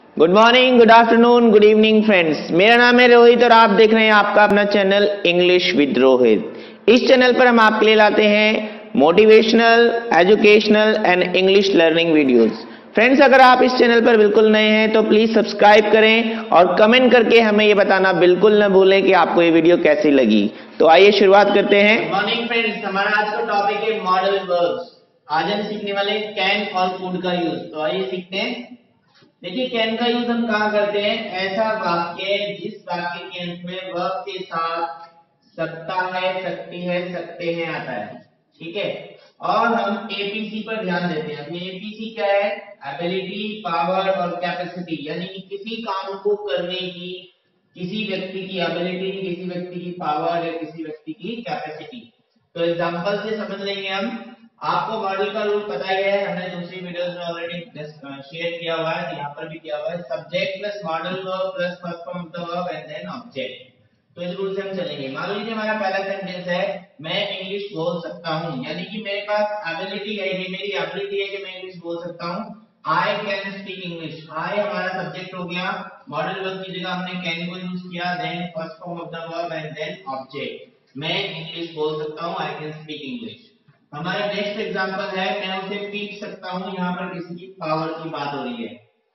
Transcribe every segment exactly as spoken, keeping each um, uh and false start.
Good morning, good afternoon, good evening friends. मेरा नाम है रोहित और आप देख रहे हैं आपका अपना चैनल इंग्लिश विद रोहित। इस चैनल पर हम आपके लिए लाते हैं motivational, educational and English learning videos. Friends, अगर आप इस चैनल पर बिल्कुल नए हैं तो प्लीज सब्सक्राइब करें और कमेंट करके हमें ये बताना बिल्कुल न भूलें कि आपको ये वीडियो कैसी लगी। तो आइए शुरुआत करते हैं। गुड मॉर्निंग फ्रेंड्स, हमारा आज का टॉपिक है मॉडल वर्ब्स। आज हम सीखने वाले हैं कैन और कुड का यूज। तो आइए सीखते हैं। देखिए, कैन का यूज हम कहाँ करते हैं? ऐसा वाक्य जिस वाक्य के अंत में वर्ब के साथ सकता है, सकती है, सकते हैं आता है, ठीक है। और हम एपीसी पर ध्यान देते हैं। ये एपीसी क्या है? एबिलिटी, पावर और कैपेसिटी, यानी कि किसी काम को करने की किसी व्यक्ति की एबिलिटी, किसी व्यक्ति की पावर या किसी व्यक्ति की कैपेसिटी। तो एग्जांपल से समझ लेंगे हम। आपको मॉडल का रूल पता ही है, हमने दूसरी वीडियोस में ऑलरेडी शेयर किया हुआ है, यहाँ पर भी किया हुआ है। Subject plus modal verb plus first form of the verb and then object. तो इस रूल से हम चलेंगे। मान लीजिए हमारा पहला सेंटेंस है, मैं इंग्लिश बोल सकता हूँ, यानी कि मेरे पास एबिलिटी है, ये मेरी एबिलिटी है कि मैं इंग्लिश बोल सकता हूँ। I can speak English. I हमारा सब्जेक्ट हो गया, मॉडल वर्ब की जगह हमने कैन को यूज किया, then first form of the verb and then object. मैं इंग्लिश बोल सकता हूँ, आई कैन स्पीक इंग्लिश। हमारा नेक्स्ट एग्जांपल है, मैं उसे पीट सकता हूँ। यहाँ पर किसी की पावर की बात हो रही है।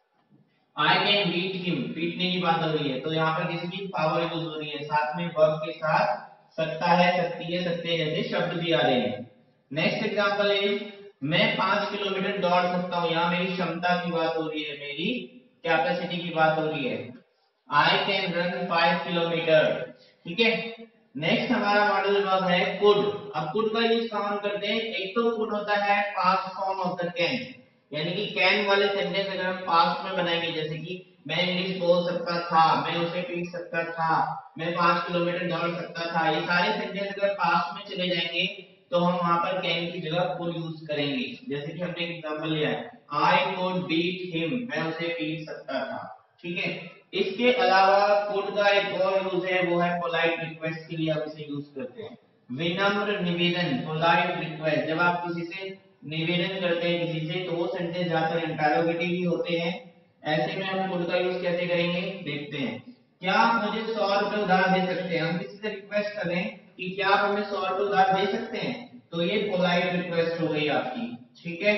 आई कैन बीट हिम, पीटने की बात हो रही है, तो यहाँ पर किसी की पावर यूज हो रही है। साथ में वर्ब के साथ सकता है, सकती है, सकते हैं जैसे शब्द भी आ रहे हैं। नेक्स्ट एग्जांपल है, मैं पांच किलोमीटर दौड़ सकता हूँ। यहाँ मेरी क्षमता की बात हो रही है, मेरी कैपेसिटी की बात हो रही है। I can run five kilometre, ठीक है। नेक्स्ट हमारा मॉडल वर्ब है कुड। अब कुड का यूज कहाँ करते हैं? एक तो कुड होता है past form of the can, यानी कि कैन वाले सेंटेंस अगर हम पास्ट में बनाएंगे, जैसे कि मैं इंग्लिश बोल सकता था, मैं उसे पीट सकता था, मैं पांच किलोमीटर दौड़ सकता था, ये सारे सेंटेंस अगर पास्ट में चले जाएंगे तो हम वहां पर कैन की जगह कुड यूज करेंगे। जैसे कि हमने एक एग्जांपल लिया है, आई कुड बीट हिम, मैं उसे पीट सकता था, ठीक है। इसके अलावा कुड का एक और यूज है, वो है पोलाइट रिक्वेस्ट के लिए आप इसे यूज करते हैं। विनम्र निवेदन, पोलाइट रिक्वेस्ट, जब आप किसी से निवेदन करते हैं किसी से, तो वो सेंटेंस ज्यादातर इंटरोगेटिव ही होते हैं। ऐसे में हम कुड का यूज कैसे करेंगे देखते हैं। क्या आप मुझे सौ रुपए उधार दे सकते हैं? हम किसी से रिक्वेस्ट करें कि क्या आप हमें सौ रुपए उधार दे सकते हैं, तो ये पोलाइट रिक्वेस्ट हो गई आपकी, ठीक है।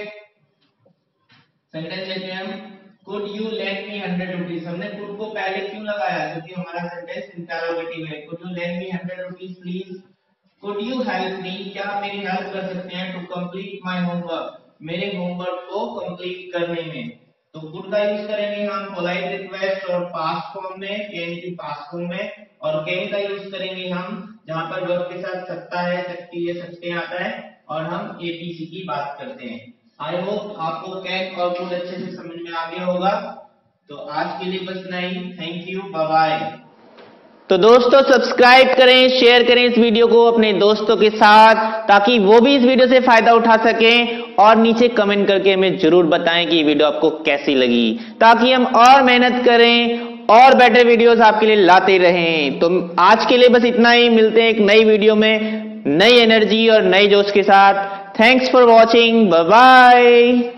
सेंटेंस लेते हैं हम, could you lend me hundred rupees. हमने कुड को पहले क्यों लगाया? क्योंकि हमारा सेंटेंस इंटरोगेटिव है। Could you lend me hundred rupees please? Could you help me, क्या आप मेरी हेल्प कर सकते हैं? टू कंप्लीट माय होमवर्क, मेरे होमवर्क को कंप्लीट करने में। तो कुड का यूज करेंगे हम पोलाइट रिक्वेस्ट और पास्ट फॉर्म में, कैन की पास्ट फॉर्म में। और कैन का यूज करेंगे हम जहां पर वर्ब के साथ सकता है, सकती है, सकते आता है और हम एपीसी की बात करते हैं। आई होप आपको कैन और कुड अच्छे से समझ में आ गया होगा। तो आज के लिए बस इतना ही। Thank you, bye bye. तो दोस्तों, सब्सक्राइब करें, शेयर करें इस वीडियो को अपने दोस्तों के साथ, ताकि वो भी इस वीडियो से फायदा उठा सकें। और नीचे कमेंट करके हमें जरूर बताएं कि ये वीडियो आपको कैसी लगी, ताकि हम और मेहनत करें और बेटर वीडियोस आपके लिए लाते रहें। तो आज के लिए बस इतना ही। मिलते हैं एक नई वीडियो में नई एनर्जी और नई जोश के साथ। Thanks for watching, bye bye.